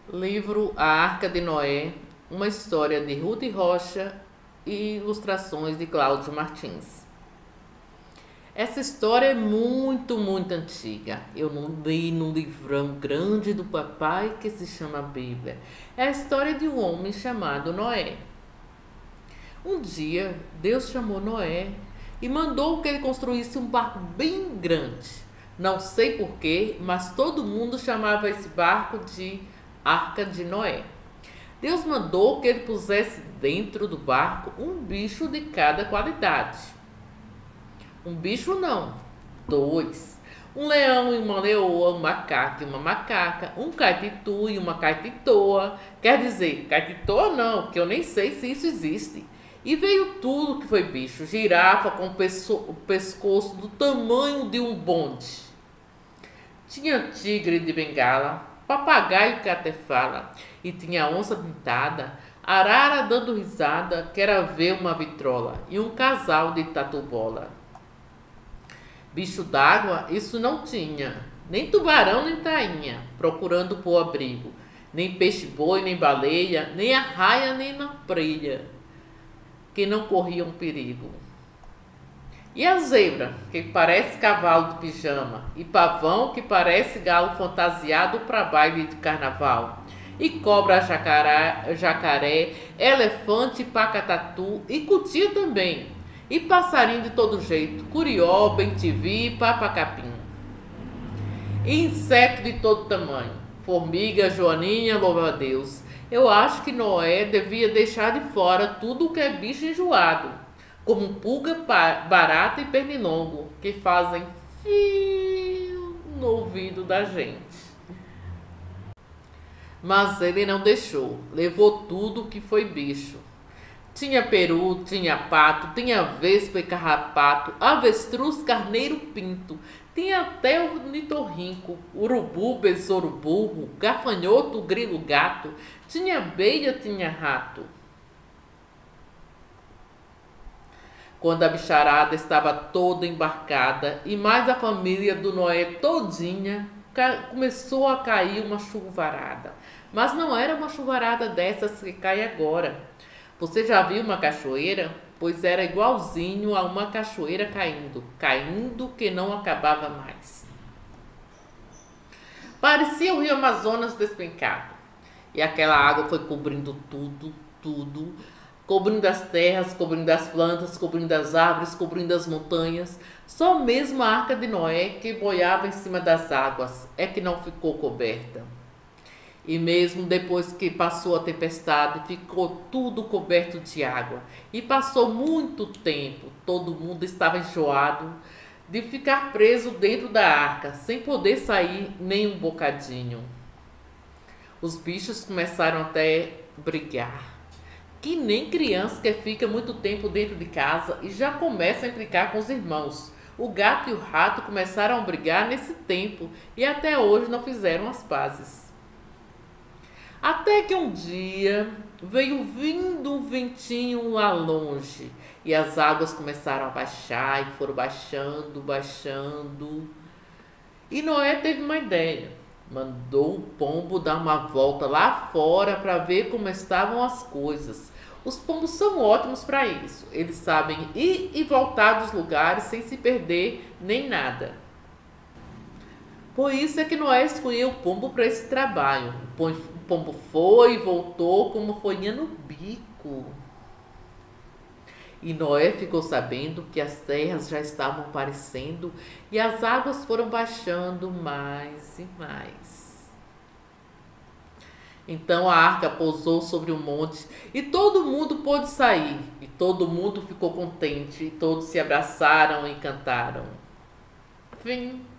Livro A Arca de Noé, uma história de Ruth Rocha e ilustrações de Cláudio Martins. Essa história é muito antiga. Eu não li num livrão grande do papai que se chama Bíblia. É a história de um homem chamado Noé. Um dia, Deus chamou Noé e mandou que ele construísse um barco bem grande. Não sei porquê, mas todo mundo chamava esse barco de Arca de Noé. Deus mandou que ele pusesse dentro do barco um bicho de cada qualidade. Um bicho não, dois. Um leão e uma leoa, um macaco e uma macaca, um caititu e uma caititoa. Quer dizer, caititoa não, que eu nem sei se isso existe. E veio tudo que foi bicho. Girafa com o pescoço do tamanho de um bonde. Tinha tigre de bengala, papagaio que até fala, e tinha onça pintada, arara dando risada, que era ver uma vitrola, e um casal de tatu-bola. Bicho d'água, isso não tinha, nem tubarão nem tainha, procurando pôr abrigo, nem peixe-boi, nem baleia, nem arraia, nem lampreia, que não corriam perigo. E a zebra, que parece cavalo de pijama, e pavão, que parece galo fantasiado para baile de carnaval, e cobra jacaré, elefante pacatatu, e cutia também, e passarinho de todo jeito, curió, bem-te-vi, papacapim, e inseto de todo tamanho, formiga, joaninha, louva a Deus. Eu acho que Noé devia deixar de fora tudo o que é bicho enjoado, como pulga, barata e pernilongo, que fazem fio no ouvido da gente. Mas ele não deixou, levou tudo que foi bicho. Tinha peru, tinha pato, tinha vespa e carrapato, avestruz, carneiro, pinto, tinha até ornitorrinco, urubu, besouro, burro, gafanhoto, grilo, gato, tinha abelha, tinha rato. Quando a bicharada estava toda embarcada e mais a família do Noé todinha, começou a cair uma chuvarada. Mas não era uma chuvarada dessas que cai agora. Você já viu uma cachoeira? Pois era igualzinho a uma cachoeira caindo que não acabava mais. Parecia o rio Amazonas despencado. E aquela água foi cobrindo tudo, cobrindo as terras, cobrindo as plantas, cobrindo as árvores, cobrindo as montanhas. Só mesmo a Arca de Noé, que boiava em cima das águas, é que não ficou coberta. E mesmo depois que passou a tempestade, ficou tudo coberto de água. E passou muito tempo, todo mundo estava enjoado de ficar preso dentro da arca, sem poder sair nem um bocadinho. Os bichos começaram até a brigar. Que nem criança que fica muito tempo dentro de casa e já começa a implicar com os irmãos. O gato e o rato começaram a brigar nesse tempo e até hoje não fizeram as pazes. Até que um dia veio vindo um ventinho lá longe e as águas começaram a baixar e foram baixando. E Noé teve uma ideia. Mandou o pombo dar uma volta lá fora para ver como estavam as coisas. Os pombos são ótimos para isso. Eles sabem ir e voltar dos lugares sem se perder nem nada. Por isso é que Noé escolheu o pombo para esse trabalho. O pombo foi e voltou como folhinha no bico. E Noé ficou sabendo que as terras já estavam aparecendo e as águas foram baixando mais e mais. Então a arca pousou sobre um monte e todo mundo pôde sair. E todo mundo ficou contente e todos se abraçaram e cantaram. Fim.